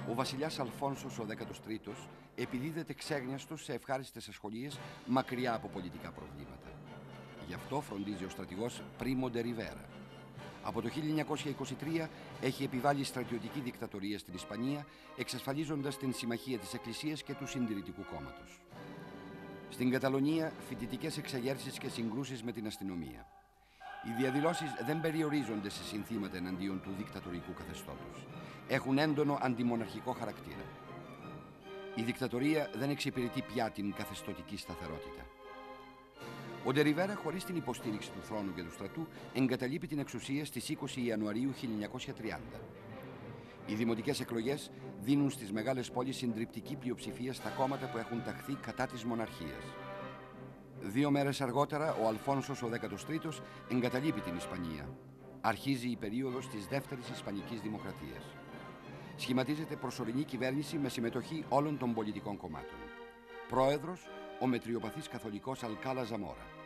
Ο βασιλιάς Αλφόνσος ο 13ος επιδίδεται ξέγνιαστος σε ευχάριστες ασχολίες μακριά από πολιτικά προβλήματα. Γι' αυτό φροντίζει ο στρατηγός Πρίμο ντε Ριβέρα. Από το 1923 έχει επιβάλει στρατιωτική δικτατορία στην Ισπανία, εξασφαλίζοντας την συμμαχία της Εκκλησίας και του Συντηρητικού Κόμματος. Στην Καταλωνία, φοιτητικές εξεγέρσεις και συγκρούσεις με την αστυνομία. Οι διαδηλώσεις δεν περιορίζονται σε συνθήματα εναντίον του δικτατορικού καθεστώτος. Έχουν έντονο αντιμοναρχικό χαρακτήρα. Η δικτατορία δεν εξυπηρετεί πια την καθεστωτική σταθερότητα. Ο ντε Ριβέρα, χωρίς την υποστήριξη του θρόνου και του στρατού, εγκαταλείπει την εξουσία στις 20 Ιανουαρίου 1930. Οι δημοτικές εκλογές δίνουν στις μεγάλες πόλεις συντριπτική πλειοψηφία στα κόμματα που έχουν ταχθεί κατά της μοναρχίας. 2 μέρες αργότερα, ο Αλφόνσος ο 13ος εγκαταλείπει την Ισπανία. Αρχίζει η περίοδος της δεύτερης Ισπανικής Δημοκρατίας. Σχηματίζεται προσωρινή κυβέρνηση με συμμετοχή όλων των πολιτικών κομμάτων. Πρόεδρος, ο μετριοπαθής καθολικός Αλκάλα Ζαμόρα.